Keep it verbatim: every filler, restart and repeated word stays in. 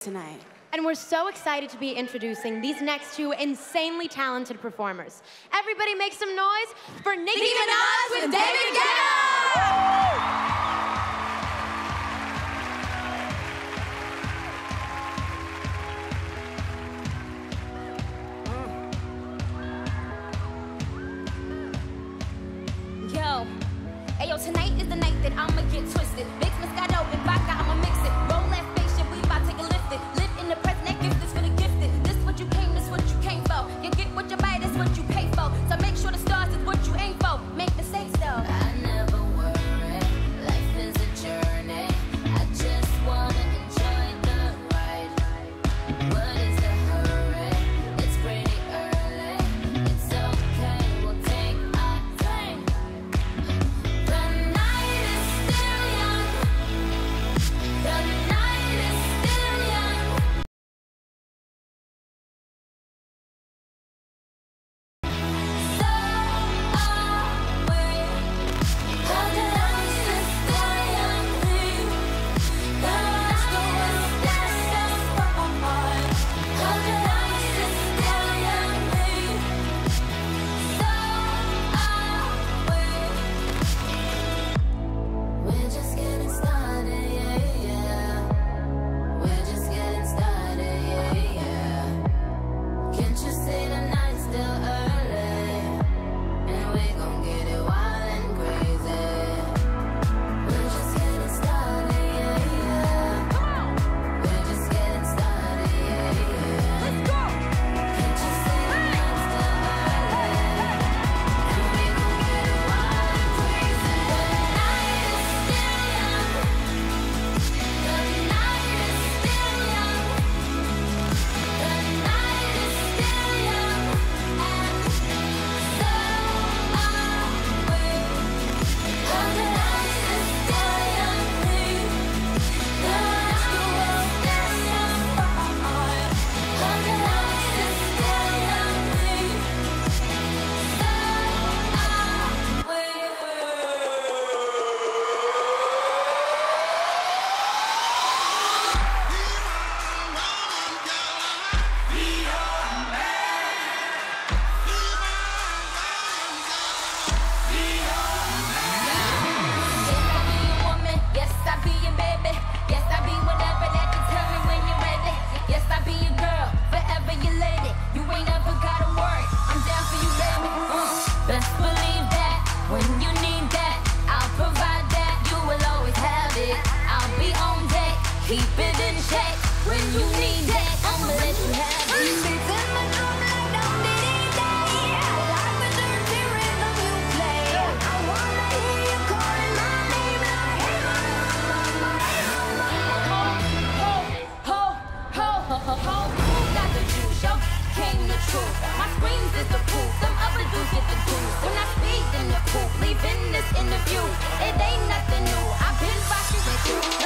tonight. And we're so excited to be introducing these next two insanely talented performers. Everybody make some noise for Nicki Minaj with David Guetta! Yo, ayo, tonight is the night that I'ma get twisted. Mix Moscato and vodka, I'ma mix it. Roll that spaceship, we bout to get lifted. Live in the present, that gift is for the gifted. This what you came, this what you came for. You get what you buy, that's what you pay for. So make sure the stars is what you aim for. Make mistakes though. I never worry, life is a journey. I just wanna enjoy the ride. What is the hurry? It's pretty early. It's okay, we'll take our time. The night is still young. The night is still young. So are we. The night is still young. The night is still young. The night is still young. So are we. We're just getting started, yeah, yeah. We're just getting started, yeah, yeah. Can't you see the night's still early? And we gon' get it wild and crazy. We're just getting started, yeah, yeah. We're just getting started, yeah, yeah. Let's go! Can't you see the night's still early? And we gon' get it wild and crazy. The night is still young. The night is still young. The night is still young. And so are we. The night is still young. The night is still young. The night is still young. Yes, I be your baby. Yes, I be whatever that you tell me when you're ready. Yes, I be your girl, forever your lady. You ain't ever gotta worry, I'm down for you, baby. Uh, best believe that when you need that, I'll provide that. You will always have it. I'll be on deck, keep it in check. When you need that, I'ma let you have it. Ho, ho, ho, ho, ho. Who got the juice? Yo, came the truth. My screams is the proof. Some other dudes get the juice. When I speed in the coupe, leaving this interview, it ain't nothing new. I've been rocking with you.